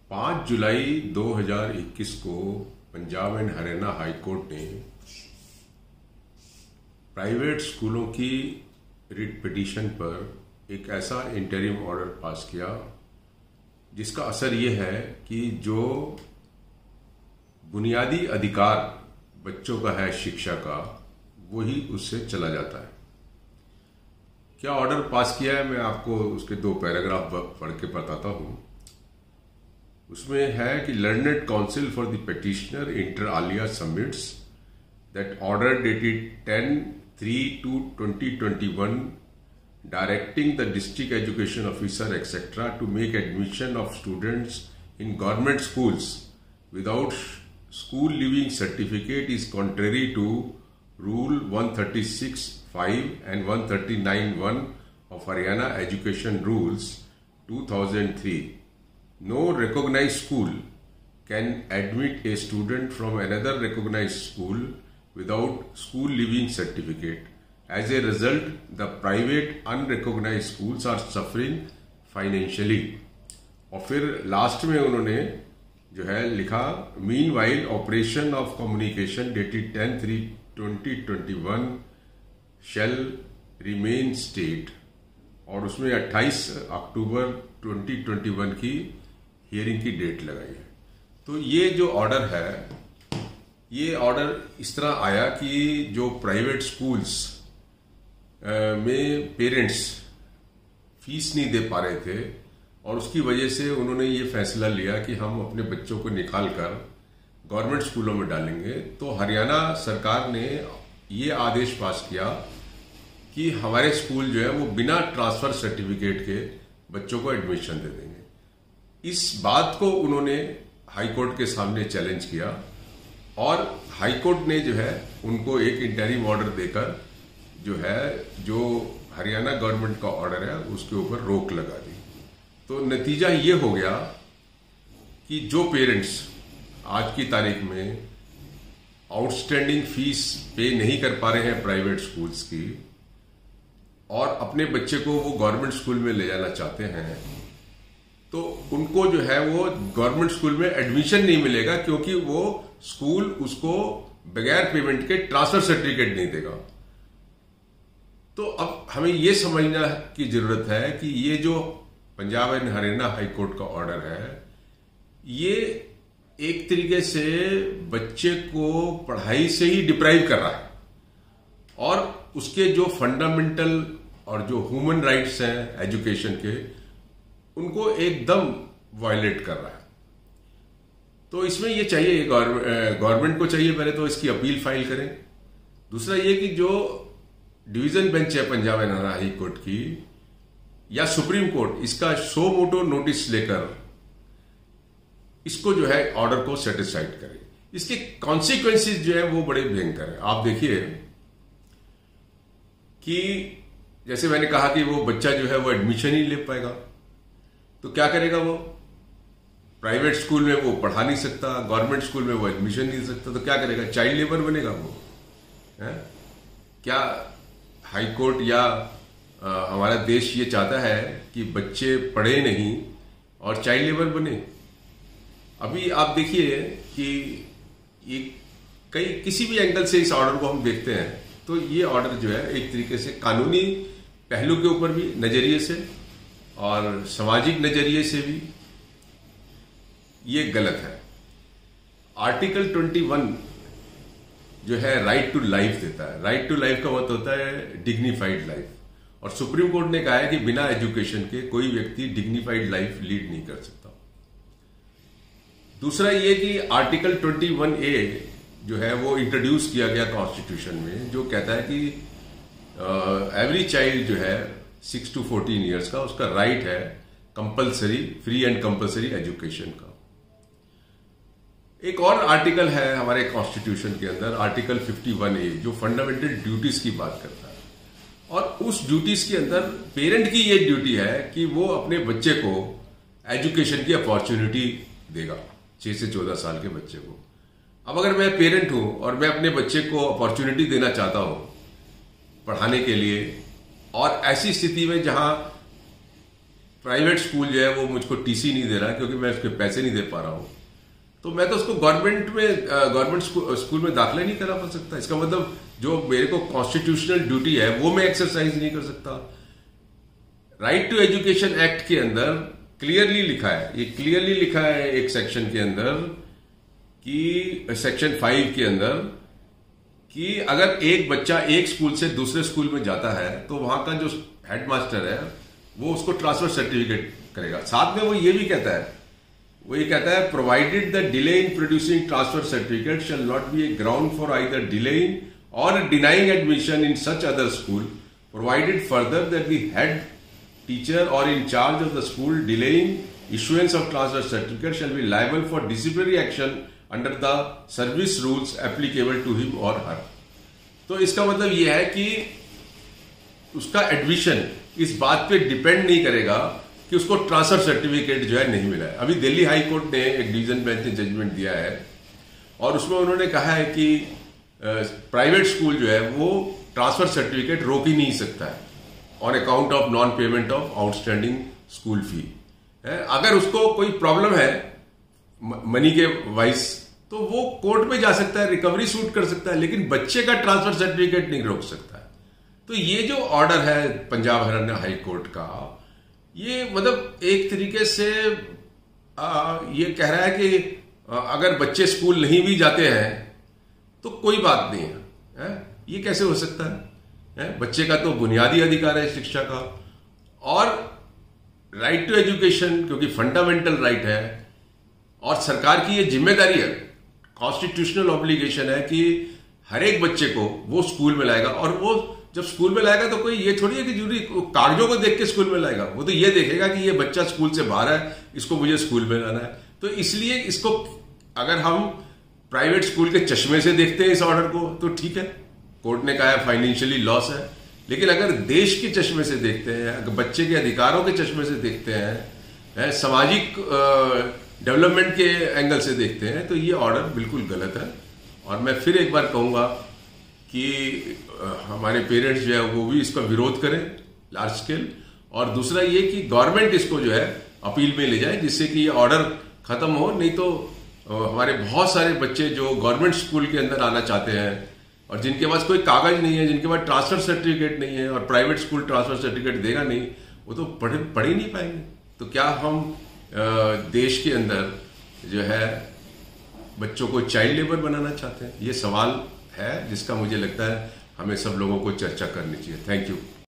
5 जुलाई 2021 को Punjab and Haryana high court ने प्राइवेट स्कूलों की रिट पिटीशन पर एक ऐसा इंटरिम ऑर्डर पास किया जिसका असर ये है कि जो बुनियादी अधिकार बच्चों का है शिक्षा का, वही उससे चला जाता है। क्या ऑर्डर पास किया है, मैं आपको उसके 2 पैराग्राफ पढ़ के बताता हूं। उसमें है कि learned counsel for the petitioner inter alia submits that order dated 10/3/2021 directing the district education officer etc. to make admission of students in government schools without school leaving certificate is contrary to Rule 136(5) and 139(1) of Haryana Education Rules 2003. No recognized school can admit a student from another recognized school without school leaving certificate. As a result, the private unrecognized schools are suffering financially. और फिर last में उन्होंने जो है लिखा, meanwhile operation of communication dated 10/3/2021 shall remain state, और उसमें 28 अक्टूबर 2021 की हियरिंग की डेट लगाई है। तो ये जो ऑर्डर है, ये ऑर्डर इस तरह आया कि जो प्राइवेट स्कूल्स में पेरेंट्स फीस नहीं दे पा रहे थे और उसकी वजह से उन्होंने ये फैसला लिया कि हम अपने बच्चों को निकाल कर गवर्नमेंट स्कूलों में डालेंगे। तो हरियाणा सरकार ने ये आदेश पास किया कि हमारे स्कूल जो है वो बिना ट्रांसफर सर्टिफिकेट के बच्चों को एडमिशन दे देंगे। इस बात को उन्होंने हाई कोर्ट के सामने चैलेंज किया और हाई कोर्ट ने जो है उनको एक इंटरिम ऑर्डर देकर जो है जो हरियाणा गवर्नमेंट का ऑर्डर है उसके ऊपर रोक लगा दी। तो नतीजा ये हो गया कि जो पेरेंट्स आज की तारीख में आउटस्टैंडिंग फीस पे नहीं कर पा रहे हैं प्राइवेट स्कूल्स की और अपने बच्चे को वो गवर्नमेंट स्कूल में ले जाना चाहते हैं, तो उनको जो है वो गवर्नमेंट स्कूल में एडमिशन नहीं मिलेगा क्योंकि वो स्कूल उसको बगैर पेमेंट के ट्रांसफर सर्टिफिकेट नहीं देगा। तो अब हमें यह समझना की जरूरत है कि ये जो Punjab and Haryana high court का ऑर्डर है, ये एक तरीके से बच्चे को पढ़ाई से ही डिप्राइव कर रहा है और उसके जो फंडामेंटल और जो ह्यूमन राइट्स हैं एजुकेशन के, उनको एकदम वायलेट कर रहा है। तो इसमें ये चाहिए, गवर्नमेंट को चाहिए पहले तो इसकी अपील फाइल करें। दूसरा ये कि जो डिवीजन बेंच है Punjab and Haryana high court की या सुप्रीम कोर्ट, इसका सो मोटो नोटिस लेकर इसको जो है ऑर्डर को सेटिस्फाइड करे। इसके कॉन्सिक्वेंसेस जो है वो बड़े भयंकर है। आप देखिए कि जैसे मैंने कहा कि वो बच्चा जो है वो एडमिशन ही ले पाएगा, तो क्या करेगा? वो प्राइवेट स्कूल में वो पढ़ा नहीं सकता, गवर्नमेंट स्कूल में वो एडमिशन नहीं सकता, तो क्या करेगा? चाइल्ड लेबर बनेगा वो है? क्या हाई कोर्ट या हमारा देश ये चाहता है कि बच्चे पढ़े नहीं और चाइल्ड लेबर बने? अभी आप देखिए कि ये किसी भी एंगल से इस ऑर्डर को हम देखते हैं तो ये ऑर्डर जो है एक तरीके से कानूनी पहलू के ऊपर भी नजरिए से और सामाजिक नजरिए से भी ये गलत है। आर्टिकल 21 जो है राइट टू लाइफ देता है। राइट टू लाइफ का मतलब होता है डिग्निफाइड लाइफ, और सुप्रीम कोर्ट ने कहा है कि बिना एजुकेशन के कोई व्यक्ति डिग्निफाइड लाइफ लीड नहीं कर सकता। दूसरा ये कि आर्टिकल 21A जो है वो इंट्रोड्यूस किया गया कॉन्स्टिट्यूशन में, जो कहता है कि एवरी चाइल्ड जो है 6 to 14 ईयर्स का, उसका राइट है compulsory, free and compulsory education का। एक और आर्टिकल है हमारे कॉन्स्टिट्यूशन के अंदर, आर्टिकल 51A, जो फंडामेंटल ड्यूटीज की बात करता है, और उस ड्यूटीज के अंदर पेरेंट की ये ड्यूटी है कि वो अपने बच्चे को एजुकेशन की अपॉर्चुनिटी देगा, 6 से 14 साल के बच्चे को। अब अगर मैं पेरेंट हूं और मैं अपने बच्चे को अपॉर्चुनिटी देना चाहता हूं पढ़ाने के लिए, और ऐसी स्थिति में जहां प्राइवेट स्कूल जो है वो मुझको टीसी नहीं दे रहा क्योंकि मैं उसके पैसे नहीं दे पा रहा हूं, तो मैं तो उसको गवर्नमेंट स्कूल में दाखिला नहीं करा पा सकता। इसका मतलब जो मेरे को कॉन्स्टिट्यूशनल ड्यूटी है वो मैं एक्सरसाइज नहीं कर सकता। राइट टू एजुकेशन एक्ट के अंदर क्लियरली लिखा है, ये क्लियरली लिखा है एक सेक्शन के अंदर कि सेक्शन 5 के अंदर कि अगर एक बच्चा एक स्कूल से दूसरे स्कूल में जाता है तो वहां का जो हेडमास्टर है वो उसको ट्रांसफर सर्टिफिकेट करेगा। साथ में वो ये भी कहता है, provided the delay in producing transfer certificate shall not be a ground for either delaying or denying admission in such other school, provided further that the head teacher or in charge of the school delaying issuance of transfer certificate shall be liable for disciplinary action under the service rules applicable to him or her। तो इसका मतलब यह है कि उसका admission इस बात पे डिपेंड नहीं करेगा कि उसको ट्रांसफर सर्टिफिकेट जो है नहीं मिला है। अभी दिल्ली हाई कोर्ट ने एक डिवीजन बेंच ने जजमेंट दिया है और उसमें उन्होंने कहा है कि प्राइवेट स्कूल जो है वो ट्रांसफर सर्टिफिकेट रोक ही नहीं सकता है on account of non payment of outstanding school fee. अगर उसको कोई प्रॉब्लम है मनी के वाइज तो वो कोर्ट में जा सकता है, रिकवरी सूट कर सकता है, लेकिन बच्चे का ट्रांसफर सर्टिफिकेट नहीं रोक सकता है। तो ये जो ऑर्डर है पंजाब हरियाणा हाई कोर्ट का, ये मतलब एक तरीके से ये कह रहा है कि अगर बच्चे स्कूल नहीं भी जाते हैं तो कोई बात नहीं है। ये कैसे हो सकता है? बच्चे का तो बुनियादी अधिकार है शिक्षा का, और राइट टू एजुकेशन क्योंकि फंडामेंटल राइट है, और सरकार की ये जिम्मेदारी है, कॉन्स्टिट्यूशनल ऑब्लिगेशन है कि हर एक बच्चे को वो स्कूल में लाएगा। और वो जब स्कूल में लाएगा तो कोई ये थोड़ी है कि जरूरी कागजों को देख के स्कूल में लाएगा, वो तो ये देखेगा कि ये बच्चा स्कूल से बाहर है, इसको मुझे स्कूल में लाना है। तो इसलिए इसको अगर हम प्राइवेट स्कूल के चश्मे से देखते हैं इस ऑर्डर को तो ठीक है, कोर्ट ने कहा है फाइनेंशियली लॉस है, लेकिन अगर देश के चश्मे से देखते हैं, अगर बच्चे के अधिकारों के चश्मे से देखते हैं, सामाजिक डेवलपमेंट के एंगल से देखते हैं, तो ये ऑर्डर बिल्कुल गलत है। और मैं फिर एक बार कहूंगा कि हमारे पेरेंट्स जो है वो भी इसका विरोध करें लार्ज स्केल, और दूसरा ये कि गवर्नमेंट इसको जो है अपील में ले जाए जिससे कि ये ऑर्डर खत्म हो। नहीं तो हमारे बहुत सारे बच्चे जो गवर्नमेंट स्कूल के अंदर आना चाहते हैं और जिनके पास कोई कागज नहीं है, जिनके पास ट्रांसफर सर्टिफिकेट नहीं है, और प्राइवेट स्कूल ट्रांसफर सर्टिफिकेट देगा नहीं, वो तो पढ़ ही नहीं पाएंगे। तो क्या हम देश के अंदर जो है बच्चों को चाइल्ड लेबर बनाना चाहते हैं? ये सवाल है जिसका मुझे लगता है हमें सब लोगों को चर्चा करनी चाहिए। Thank you.